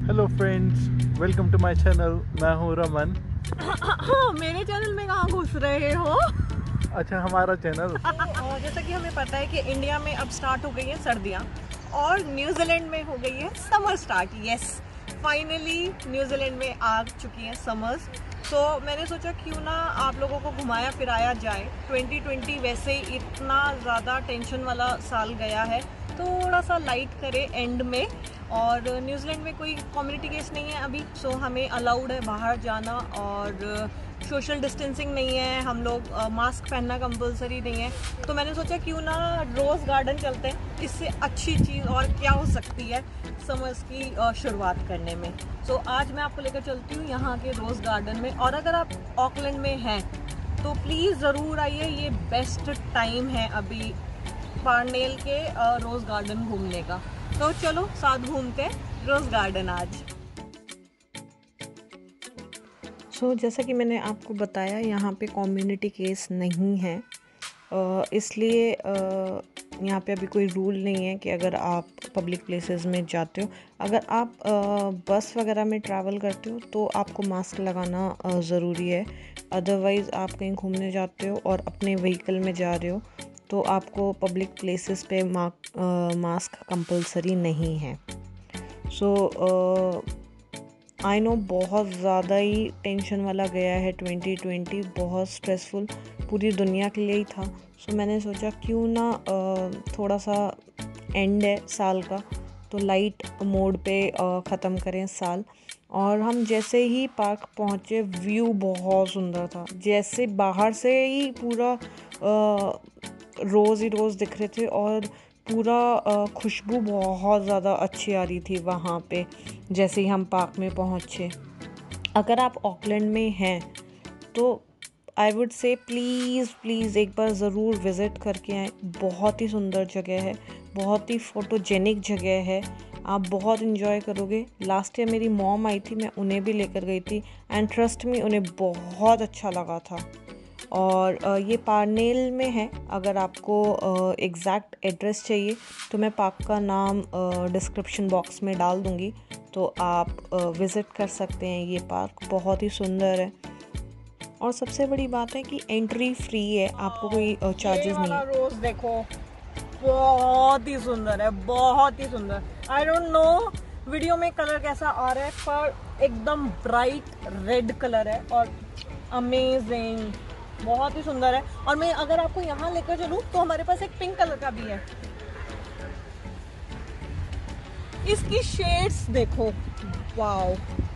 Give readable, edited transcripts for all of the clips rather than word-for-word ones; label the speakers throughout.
Speaker 1: Hello friends, welcome to my channel. मैं हूँ रमन।
Speaker 2: मेरे चैनल में कहाँ घुस रहे हो?
Speaker 1: अच्छा, हमारा चैनल।
Speaker 2: और जैसा कि हमें पता है कि इंडिया में अब स्टार्ट हो गई है सर्दियाँ और न्यूजीलैंड में हो गई है summer start. Yes, finally New Zealand में आ चुकी है समर्स। तो मैंने सोचा क्यों ना आप लोगों को घुमाया फिराया जाए। 2020 वैसे ही इतना ज़्यादा टेंशन वाला साल गया है, थोड़ा सा लाइट करे एंड में। और न्यूजीलैंड में कोई कम्युनिटी केस नहीं है अभी, सो हमें अलाउड है बाहर जाना और सोशल डिस्टेंसिंग नहीं है। हम लोग मास्क पहनना कंपलसरी नहीं है। तो मैंने सोचा क्यों ना रोज़ गार्डन चलते हैं, इससे अच्छी चीज़ और क्या हो सकती है समर्स की शुरुआत करने में। सो आज मैं आपको लेकर चलती हूँ यहाँ के रोज़ गार्डन में। और अगर आप ऑकलैंड में हैं तो प्लीज़ ज़रूर आइए, ये बेस्ट टाइम है अभी पार्नेल के रोज़ गार्डन घूमने का। तो चलो साथ घूमते हैं रोज़ गार्डन आज। जैसा कि मैंने आपको बताया, यहाँ पे कम्युनिटी केस नहीं है, इसलिए यहाँ पे अभी कोई रूल नहीं है कि अगर आप पब्लिक प्लेसेस में जाते हो, अगर आप बस वगैरह में ट्रैवल करते हो तो आपको मास्क लगाना ज़रूरी है। अदरवाइज़ आप कहीं घूमने जाते हो और अपने व्हीकल में जा रहे हो तो आपको पब्लिक प्लेसेस पे मास्क कंपलसरी नहीं है। आई नो बहुत ज़्यादा ही टेंशन वाला गया है 2020, बहुत स्ट्रेसफुल पूरी दुनिया के लिए ही था। मैंने सोचा क्यों ना थोड़ा सा एंड है साल का, तो लाइट मोड पे ख़त्म करें साल। और हम जैसे ही पार्क पहुँचे, व्यू बहुत सुंदर था। जैसे बाहर से ही पूरा रोज़ ही रोज़ दिख रहे थे और पूरा खुशबू बहुत ज़्यादा अच्छी आ रही थी वहाँ पे जैसे ही हम पार्क में पहुँचे। अगर आप ऑकलैंड में हैं तो आई वुड से प्लीज़ एक बार ज़रूर विज़िट करके आएँ। बहुत ही सुंदर जगह है, बहुत ही फोटोजेनिक जगह है, आप बहुत इन्जॉय करोगे। लास्ट ईयर मेरी मॉम आई थी, मैं उन्हें भी लेकर गई थी एंड ट्रस्ट मी, उन्हें बहुत अच्छा लगा था। और ये पार्नेल में है। अगर आपको एग्जैक्ट एड्रेस चाहिए तो मैं पार्क का नाम डिस्क्रिप्शन बॉक्स में डाल दूँगी, तो आप विज़िट कर सकते हैं। ये पार्क बहुत ही सुंदर है और सबसे बड़ी बात है कि एंट्री फ्री है, आपको कोई चार्जेस नहीं है। रोज़ देखो, बहुत ही सुंदर है, बहुत ही सुंदर। आई डोंट नो वीडियो में कलर कैसा आ रहा है, पर एकदम ब्राइट रेड कलर है और अमेजिंग, बहुत ही सुंदर है। और मैं अगर आपको यहाँ लेकर चलूँ तो हमारे पास एक पिंक कलर का भी है। इसकी शेड्स देखो, वाओ,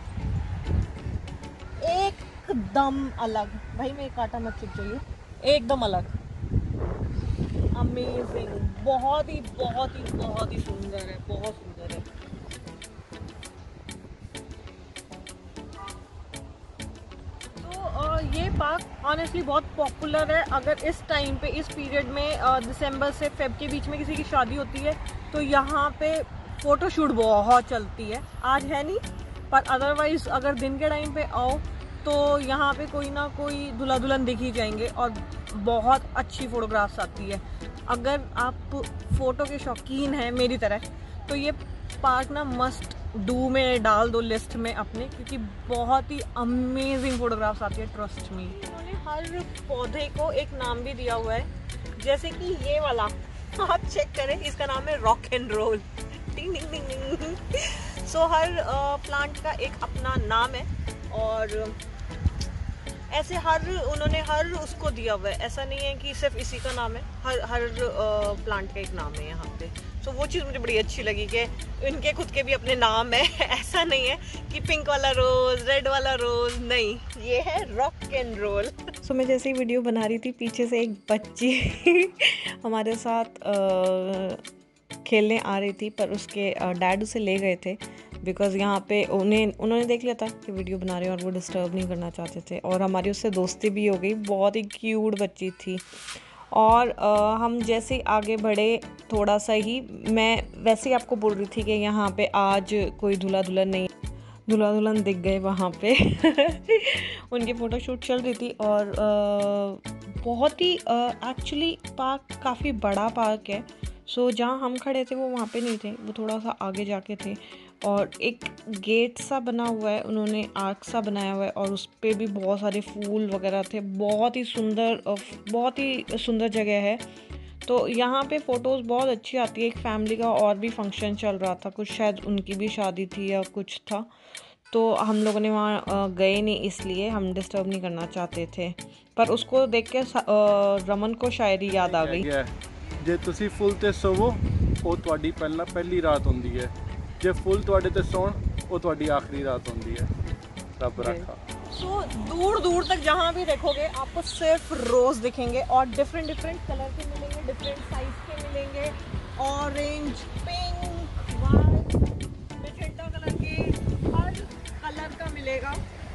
Speaker 2: एकदम अलग। भाई मैं काटा मत, चुप जाइए। एकदम अलग, अमेजिंग, बहुत ही बहुत ही बहुत ही सुंदर है, बहुत सुंदर है। ये पार्क ऑनेस्टली बहुत पॉपुलर है। अगर इस टाइम पे, इस पीरियड में दिसंबर से फेब के बीच में किसी की शादी होती है तो यहाँ पे फ़ोटोशूट बहुत चलती है। आज है नहीं, पर अदरवाइज़ अगर दिन के टाइम पे आओ तो यहाँ पे कोई ना कोई दूल्हा दुल्हन दिख ही जाएंगे और बहुत अच्छी फ़ोटोग्राफ्स आती है। अगर आप फ़ोटो के शौकीन हैं मेरी तरह तो ये पार्क ना मस्ट डू में डाल दो लिस्ट में अपने, क्योंकि बहुत ही अमेजिंग फोटोग्राफ्स आती है, ट्रस्ट मी। इन्होंने हर पौधे को एक नाम भी दिया हुआ है, जैसे कि ये वाला आप चेक करें, इसका नाम है रॉक एंड रोल। टिंग टिंग टिंग टिंग। सो हर प्लांट का एक अपना नाम है और ऐसे उन्होंने हर उसको दिया हुआ है। ऐसा नहीं है कि सिर्फ इसी का नाम है, हर प्लांट का एक नाम है यहाँ पे। सो वो चीज़ मुझे बड़ी अच्छी लगी कि इनके खुद के भी अपने नाम है। ऐसा नहीं है कि पिंक वाला रोज़, रेड वाला रोज़, नहीं, ये है रॉक एंड रोल। मैं जैसे ही वीडियो बना रही थी, पीछे से एक बच्ची हमारे साथ खेलने आ रही थी, पर उसके डैड उसे ले गए थे बिकॉज़ यहाँ पे उन्होंने देख लिया था कि वीडियो बना रहे हैं और वो डिस्टर्ब नहीं करना चाहते थे। और हमारी उससे दोस्ती भी हो गई, बहुत ही क्यूट बच्ची थी। और हम जैसे ही आगे बढ़े थोड़ा सा ही, मैं वैसे ही आपको बोल रही थी कि यहाँ पे आज कोई दूल्हा दुल्हन नहीं, दूल्हा दुल्हन दिख गए वहाँ पे उनकी फ़ोटोशूट चल रही थी। और बहुत ही एक्चुअली पार्क काफ़ी बड़ा पार्क है। जहाँ हम खड़े थे वो वहाँ पे नहीं थे, वो थोड़ा सा आगे जाके थे। और एक गेट सा बना हुआ है, उन्होंने आर्क सा बनाया हुआ है और उस पे भी बहुत सारे फूल वगैरह थे। बहुत ही सुंदर जगह है। तो यहाँ पे फ़ोटोज़ बहुत अच्छी आती है। एक फैमिली का और भी फंक्शन चल रहा था, कुछ शायद उनकी भी शादी थी या कुछ था, तो हम लोगों ने वहाँ गए नहीं, इसलिए हम डिस्टर्ब नहीं करना चाहते थे। पर उसको देख के रमन को शायरी याद आ गई।
Speaker 1: ਜੇ ਤੁਸੀਂ ਫੁੱਲ ਤੇ ਸੋਵੋ ਉਹ ਤੁਹਾਡੀ ਪਹਿਲੀ ਰਾਤ ਹੁੰਦੀ ਹੈ, ਜੇ ਫੁੱਲ ਤੁਹਾਡੇ ਤੇ ਸੌਣ ਉਹ ਤੁਹਾਡੀ ਆਖਰੀ ਰਾਤ ਹੁੰਦੀ ਹੈ। ਰੱਬ ਰੱਖਾ।
Speaker 2: सो दूर दूर तक जहाँ भी देखोगे आपको सिर्फ रोज दिखेंगे और डिफरेंट कलर के मिलेंगे, डिफरेंट साइज के मिलेंगे, orange, pink, white, magenta colour के, हर कलर का मिलेगा।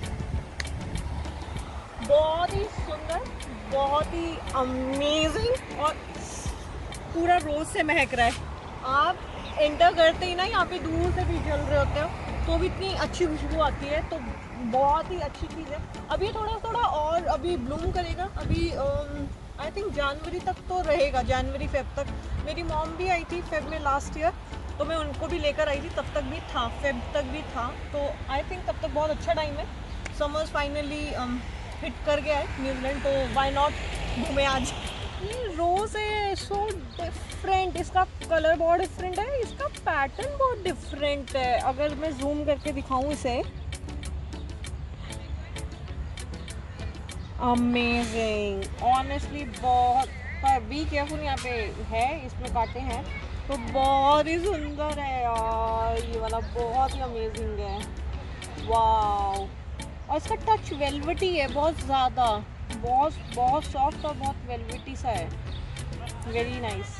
Speaker 2: बहुत ही सुंदर, बहुत ही अमेजिंग और पूरा रोज से महक रहा है। आप एंटर करते ही ना यहाँ पे दूर से भी जल रहे होते हो तो भी इतनी अच्छी खुशबू आती है, तो बहुत ही अच्छी चीज़ है। अभी थोड़ा और अभी ब्लूम करेगा, अभी आई थिंक जनवरी तक तो रहेगा, जनवरी फेब तक। मेरी मॉम भी आई थी फेब में लास्ट ईयर, तो मैं उनको भी लेकर आई थी, तब तक भी था, फेब तक भी था, तो आई थिंक तब तक बहुत अच्छा टाइम है। समर्स फाइनली हिट कर गया है न्यूजीलैंड, तो वाई नॉट घूमे आज। ये रोज़ है सो डिफरेंट, इसका कलर बहुत डिफरेंट है, इसका पैटर्न बहुत डिफरेंट है। अगर मैं जूम करके दिखाऊं इसे, अमेजिंग ऑनेस्टली बहुत, पर बी केयरफुल, यहाँ पे है, इसमें कांटे हैं, तो बहुत ही सुंदर है यार ये वाला, बहुत ही अमेजिंग है। वाओ, और इसका टच वेलवेटी है बहुत ज़्यादा, बहुत सॉफ्ट और बहुत वेलवेटी सा है, वेरी नाइस।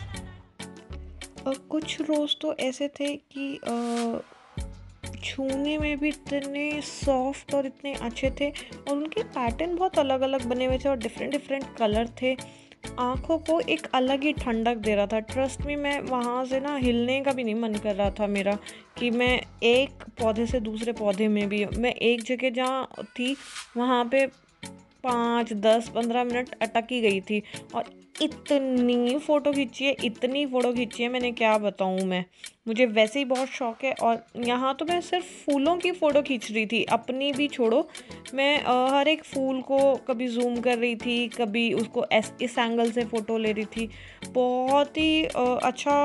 Speaker 2: कुछ रोज़ तो ऐसे थे कि छूने में भी इतने सॉफ्ट और इतने अच्छे थे, और उनके पैटर्न बहुत अलग अलग बने हुए थे और डिफरेंट कलर थे। आँखों को एक अलग ही ठंडक दे रहा था। ट्रस्ट में मैं वहाँ से ना हिलने का भी नहीं मन कर रहा था मेरा, कि मैं एक पौधे से दूसरे पौधे में भी, मैं एक जगह जहाँ थी वहाँ पे 5, 10, 15 मिनट अटक ही गई थी और इतनी फ़ोटो खींची है मैंने, क्या बताऊँ मैं। मुझे वैसे ही बहुत शौक़ है, और यहाँ तो मैं सिर्फ फूलों की फ़ोटो खींच रही थी, अपनी भी छोड़ो। मैं हर एक फूल को कभी जूम कर रही थी, कभी उसको इस एंगल से फ़ोटो ले रही थी। बहुत ही अच्छा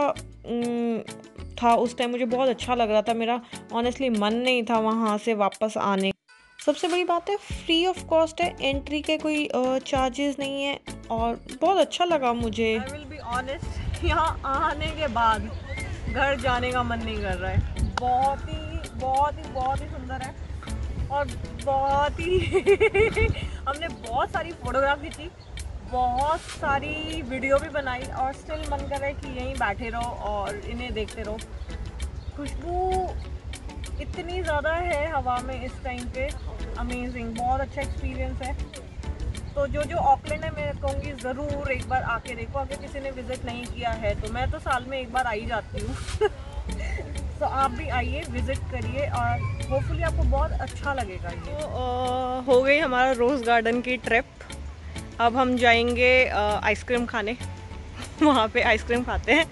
Speaker 2: था उस टाइम, मुझे बहुत अच्छा लग रहा था। मेरा ऑनेस्टली मन नहीं था वहाँ से वापस आने। सबसे बड़ी बात है फ्री ऑफ कॉस्ट है, एंट्री के कोई चार्जेस नहीं है, और बहुत अच्छा लगा मुझे। आई विल बी ऑनेस्ट, यहाँ आने के बाद घर जाने का मन नहीं कर रहा है। बहुत ही सुंदर है, और बहुत ही हमने बहुत सारी फोटोग्राफ खींची, बहुत सारी वीडियो भी बनाई, और स्टिल मन कर रहा है कि यहीं बैठे रहो और इन्हें देखते रहो। खुशबू इतनी ज़्यादा है हवा में इस टाइम पे, अमेजिंग, बहुत अच्छा एक्सपीरियंस है। तो जो ऑकलैंड है, मैं कहूँगी ज़रूर एक बार आके देखो, अगर किसी ने विज़िट नहीं किया है तो। मैं तो साल में एक बार आ ही जाती हूँ तो आप भी आइए, विज़िट करिए, और होपफुली आपको बहुत अच्छा लगेगा ये। तो हो गई हमारा रोज़ गार्डन की ट्रिप। अब हम जाएंगे आइसक्रीम खाने वहाँ पे आइसक्रीम खाते हैं।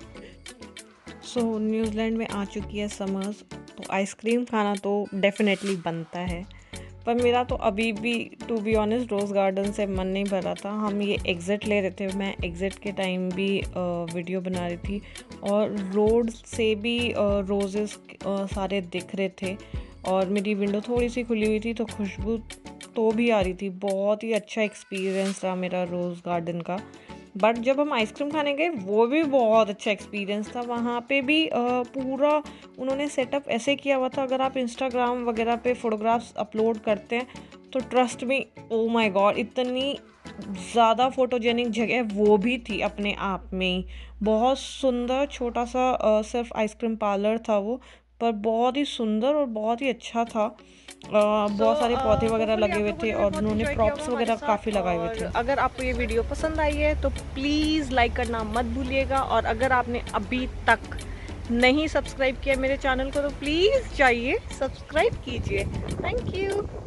Speaker 2: सो न्यूजीलैंड में आ चुकी है समर्स, तो आइसक्रीम खाना तो डेफिनेटली बनता है, पर मेरा तो अभी भी to be honest rose garden से मन नहीं भरा था। हम ये एग्ज़िट ले रहे थे, मैं एग्ज़िट के टाइम भी वीडियो बना रही थी, और रोड से भी रोज़ेस सारे दिख रहे थे, और मेरी विंडो थोड़ी सी खुली हुई थी तो खुशबू तो भी आ रही थी। बहुत ही अच्छा एक्सपीरियंस रहा मेरा रोज़ गार्डन का। बट जब हम आइसक्रीम खाने गए वो भी बहुत अच्छा एक्सपीरियंस था। वहाँ पे भी पूरा उन्होंने सेटअप ऐसे किया हुआ था, अगर आप इंस्टाग्राम वगैरह पे फ़ोटोग्राफ्स अपलोड करते हैं तो trust me, oh my god, इतनी ज़्यादा फ़ोटोजेनिक जगह वो भी थी अपने आप में ही। बहुत सुंदर छोटा सा सिर्फ आइसक्रीम पार्लर था वो, पर बहुत ही सुंदर और बहुत ही अच्छा था। बहुत सारे पौधे वगैरह लगे हुए थे, और उन्होंने प्रॉप्स वगैरह काफ़ी लगाए हुए थे। अगर आपको ये वीडियो पसंद आई है तो प्लीज़ लाइक करना मत भूलिएगा, और अगर आपने अभी तक नहीं सब्सक्राइब किया मेरे चैनल को तो प्लीज़ जाइए सब्सक्राइब कीजिए। Thank you.